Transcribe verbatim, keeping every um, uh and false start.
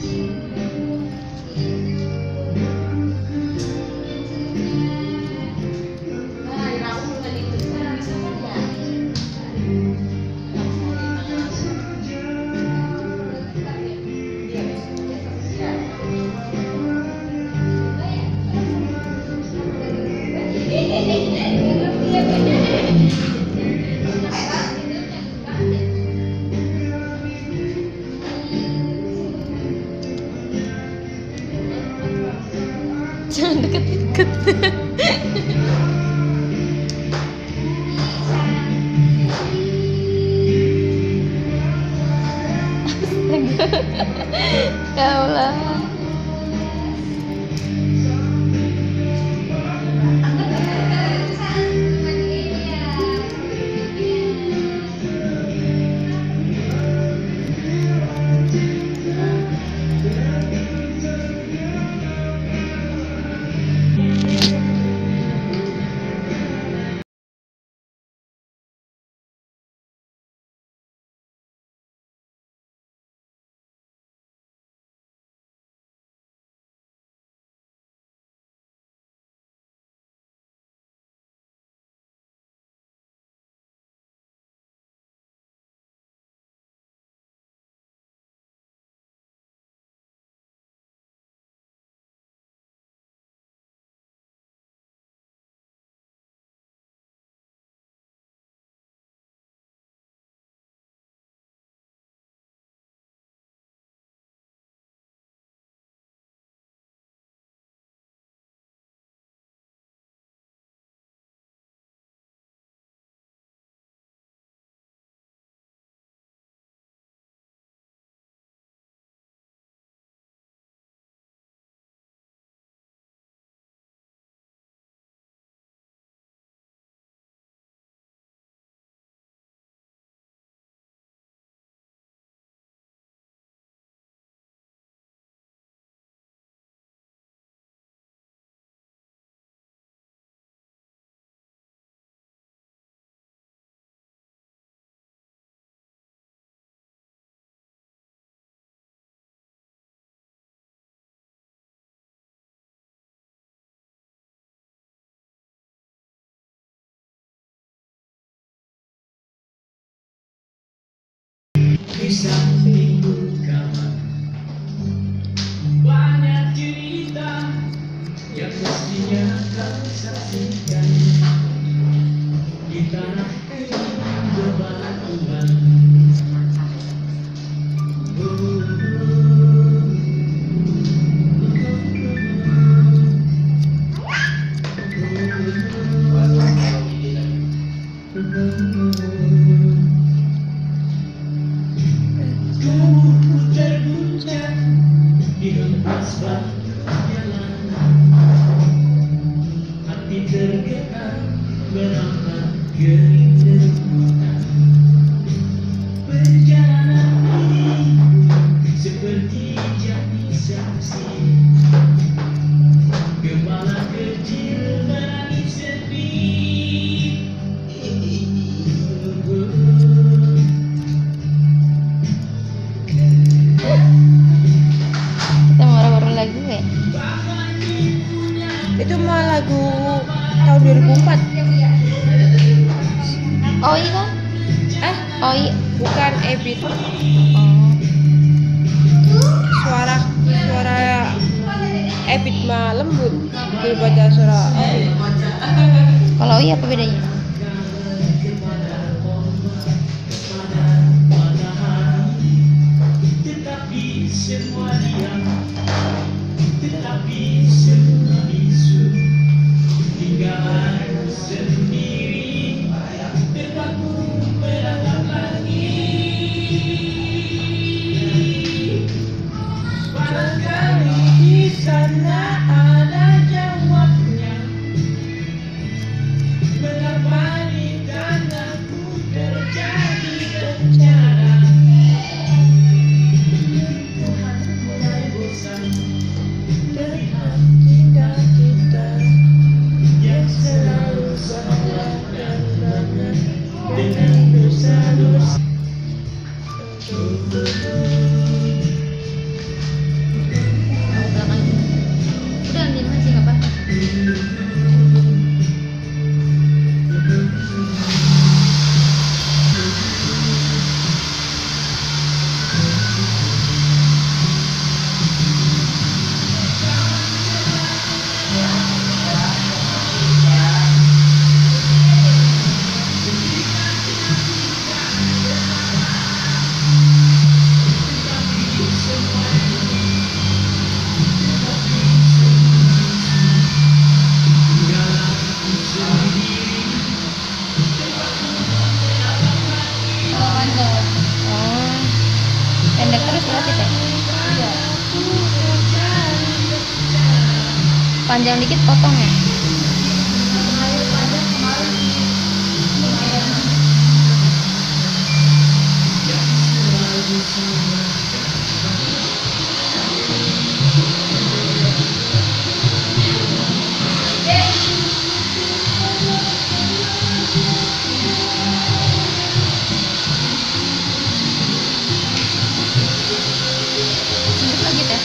Jangan deket-deket. Astaga. Ya Allah. Di samping kamar banyak cerita yang mestinya kau saksikan di tanah bebatuan. Tubuhku terguncang dihempas batu jalanan, hati tergetar merambat kerinduan. Perjalanan ini seperti jadi saksi, gembala kecil menangis sedih. Kita mau baru lagu ya? Itu mah lagu tahun dua ribu empat. Oh iya kan? Eh, Oh iya. bukan Ebit. Oh. Suara suara Ebit mah lembut daripada suara Oi. Kalau iya apa bedanya? Tetapi semua diam, tetapi semua bisu, tinggal sendiri terpaku menatap langit. Barangkali di sana ada jawabnya, mengapa di tanahku terjadi bencana. Mulai bosan melihat tingkah kita yang selalu salah. panjang dikit potong ya. Sedikit lagi teh.